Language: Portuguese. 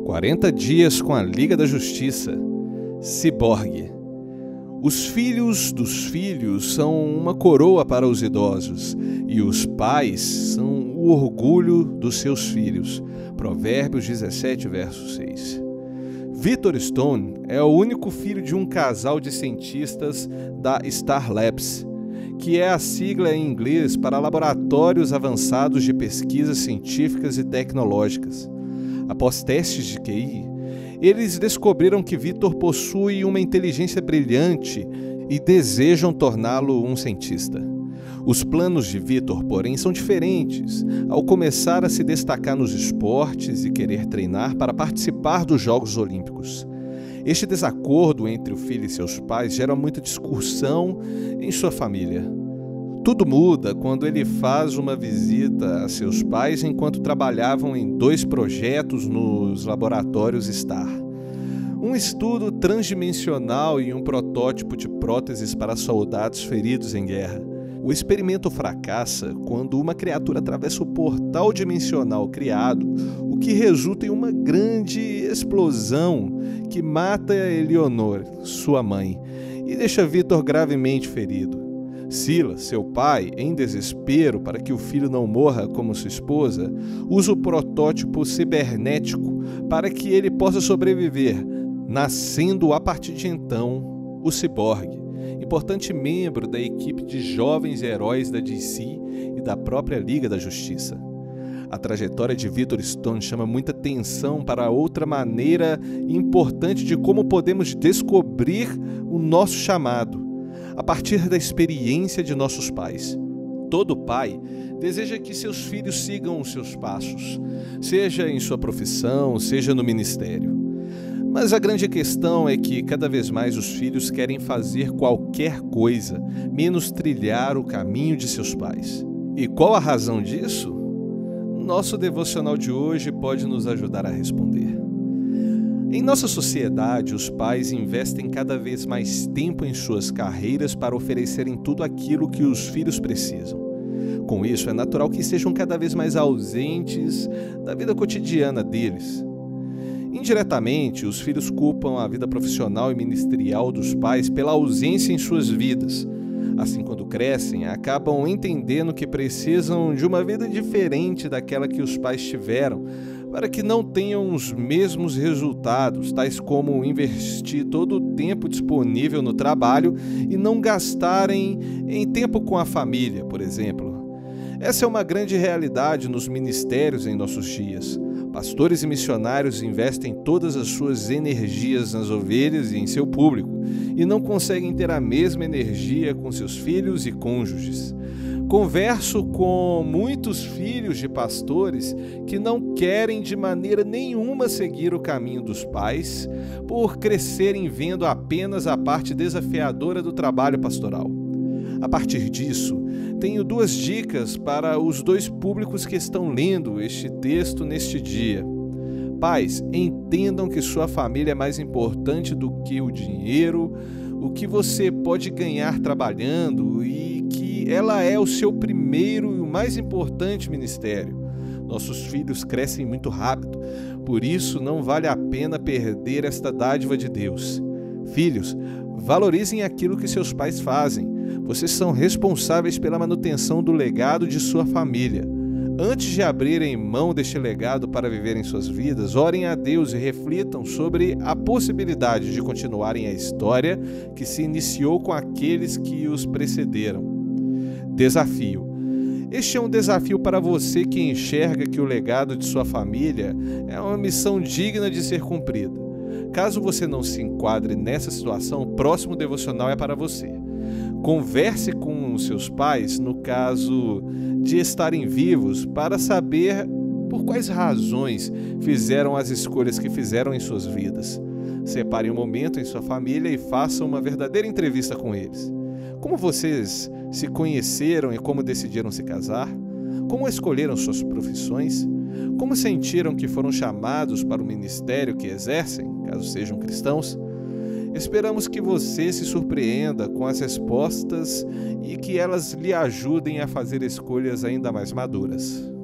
40 dias com a Liga da Justiça. Ciborgue. Os filhos dos filhos são uma coroa para os idosos, e os pais são o orgulho dos seus filhos. Provérbios 17, verso 6. Victor Stone é o único filho de um casal de cientistas da Star Labs, que é a sigla em inglês para Laboratórios Avançados de Pesquisas Científicas e Tecnológicas. Após testes de QI, eles descobriram que Victor possui uma inteligência brilhante e desejam torná-lo um cientista. Os planos de Victor, porém, são diferentes ao começar a se destacar nos esportes e querer treinar para participar dos Jogos Olímpicos. Este desacordo entre o filho e seus pais gera muita discussão em sua família. Tudo muda quando ele faz uma visita a seus pais enquanto trabalhavam em 2 projetos nos laboratórios Star. Um estudo transdimensional e um protótipo de próteses para soldados feridos em guerra. O experimento fracassa quando uma criatura atravessa o portal dimensional criado, o que resulta em uma grande explosão que mata Eleonor, sua mãe, e deixa Victor gravemente ferido. Silas, seu pai, em desespero para que o filho não morra como sua esposa, usa o protótipo cibernético para que ele possa sobreviver, nascendo a partir de então o ciborgue, importante membro da equipe de jovens heróis da DC e da própria Liga da Justiça. A trajetória de Victor Stone chama muita atenção para outra maneira importante de como podemos descobrir o nosso chamado, a partir da experiência de nossos pais. Todo pai deseja que seus filhos sigam os seus passos, seja em sua profissão, seja no ministério. Mas a grande questão é que cada vez mais os filhos querem fazer qualquer coisa, menos trilhar o caminho de seus pais. E qual a razão disso? Nosso devocional de hoje pode nos ajudar a responder. Em nossa sociedade, os pais investem cada vez mais tempo em suas carreiras para oferecerem tudo aquilo que os filhos precisam. Com isso, é natural que estejam cada vez mais ausentes da vida cotidiana deles. Indiretamente, os filhos culpam a vida profissional e ministerial dos pais pela ausência em suas vidas. Assim, quando crescem, acabam entendendo que precisam de uma vida diferente daquela que os pais tiveram, para que não tenham os mesmos resultados, tais como investir todo o tempo disponível no trabalho e não gastarem em tempo com a família, por exemplo. Essa é uma grande realidade nos ministérios em nossos dias. Pastores e missionários investem todas as suas energias nas ovelhas e em seu público, e não conseguem ter a mesma energia com seus filhos e cônjuges. Converso com muitos filhos de pastores que não querem de maneira nenhuma seguir o caminho dos pais, por crescerem vendo apenas a parte desafiadora do trabalho pastoral. A partir disso, tenho 2 dicas para os 2 públicos que estão lendo este texto neste dia. Pais, entendam que sua família é mais importante do que o dinheiro, o que você pode ganhar trabalhando, e que ela é o seu primeiro e o mais importante ministério. Nossos filhos crescem muito rápido, por isso não vale a pena perder esta dádiva de Deus. Filhos, valorizem aquilo que seus pais fazem. Vocês são responsáveis pela manutenção do legado de sua família. Antes de abrirem mão deste legado para viverem suas vidas, orem a Deus e reflitam sobre a possibilidade de continuarem a história que se iniciou com aqueles que os precederam. Desafio. Este é um desafio para você que enxerga que o legado de sua família é uma missão digna de ser cumprida. Caso você não se enquadre nessa situação, o próximo devocional é para você. Converse com os seus pais no caso de estarem vivos para saber por quais razões fizeram as escolhas que fizeram em suas vidas. Separe um momento em sua família e faça uma verdadeira entrevista com eles. Como vocês se conheceram e como decidiram se casar? Como escolheram suas profissões? Como sentiram que foram chamados para o ministério que exercem, caso sejam cristãos? Esperamos que você se surpreenda com as respostas e que elas lhe ajudem a fazer escolhas ainda mais maduras.